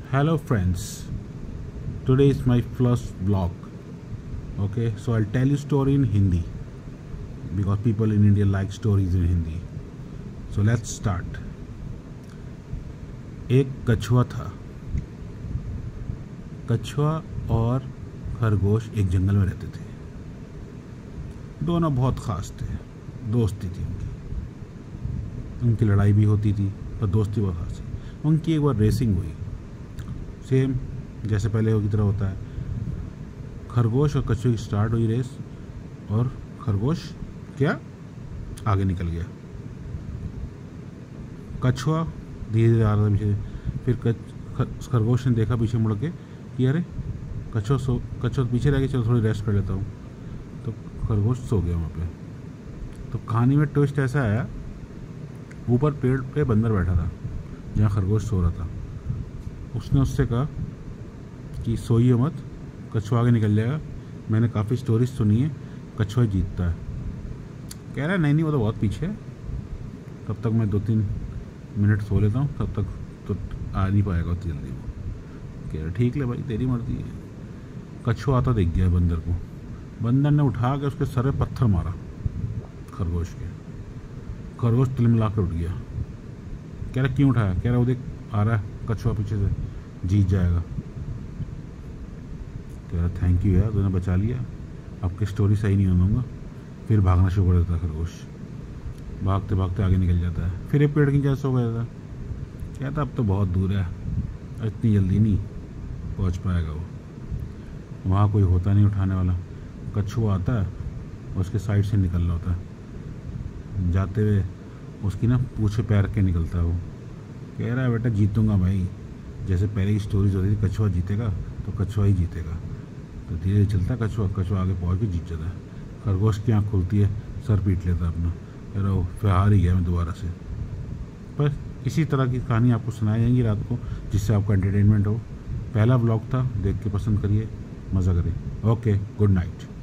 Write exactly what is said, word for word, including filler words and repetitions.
Hello friends, today is my first vlog. Okay, so I'll tell you story in Hindi because people in India like stories in Hindi. So let's start. एक कछुआ था। कछुआ और खरगोश एक जंगल में रहते थे। दोनों बहुत खास थे, दोस्ती थी उनकी। उनकी लड़ाई भी होती थी पर दोस्ती बहुत खास थी। उनकी एक बार रेसिंग हुई, सेम जैसे पहले की तरह होता है। खरगोश और कछुए की स्टार्ट हुई रेस और खरगोश क्या आगे निकल गया। कछुआ धीरे धीरे आ रहा था पीछे। फिर खरगोश ने देखा पीछे मुड़ के कि अरे कछुआ सो कछुआ पीछे रह गया, चलो थोड़ी रेस्ट कर लेता हूँ। तो खरगोश सो गया वहाँ पे। तो कहानी में ट्विस्ट ऐसा आया, ऊपर पेड़ पे बंदर बैठा था जहाँ खरगोश सो रहा था। उसने उससे कहा कि सोइए मत, कछुआ आगे निकल जाएगा। मैंने काफ़ी स्टोरीज सुनी है, कछुआ जीतता है। कह रहा है नहीं नहीं वो तो बहुत पीछे है, तब तक मैं दो तीन मिनट सो लेता हूँ, तब तक तो आ नहीं पाएगा उतनी जल्दी वो। कह रहा ठीक ले भाई, तेरी मर्जी है। कछुआ आता दिख गया बंदर को। बंदर ने उठा के उसके सर पे पत्थर मारा खरगोश के। खरगोश तिलमिला के उठ गया। कह रहा क्यों उठाया? कह रहा वो देख आ रहा है कछुआ पीछे से, जीत जाएगा। कह रहा थैंक यू यार, तूने बचा लिया, आपकी स्टोरी सही नहीं होने दूंगा। फिर भागना शुरू कर देता है खरगोश। भागते भागते आगे निकल जाता है। फिर एक पेड़ के नीचे सो गया था। कहता अब तो बहुत दूर है, इतनी जल्दी नहीं पहुंच पाएगा वो, वहाँ कोई होता नहीं उठाने वाला। कछुआ आता है, उसके साइड से निकल रहा होता है, जाते हुए उसकी ना पूछे पैर के निकलता है वो। कह रहा है बेटा जीतूंगा भाई, जैसे पहले की स्टोरीज होती थी कछुआ जीतेगा तो कछुआ ही जीतेगा। तो धीरे धीरे चलता है कछुआ, कछुआ आगे पहुँच के जीत जाता है। खरगोश की आँख खुलती है, सर पीट लेता है अपना। कह रहा वो फिर हार ही गया मैं दोबारा से। पर इसी तरह की कहानी आपको सुनाई जाएंगी रात को, जिससे आपका एंटरटेनमेंट हो। पहला ब्लॉग था, देख के पसंद करिए, मज़ा करें। Okay, good night.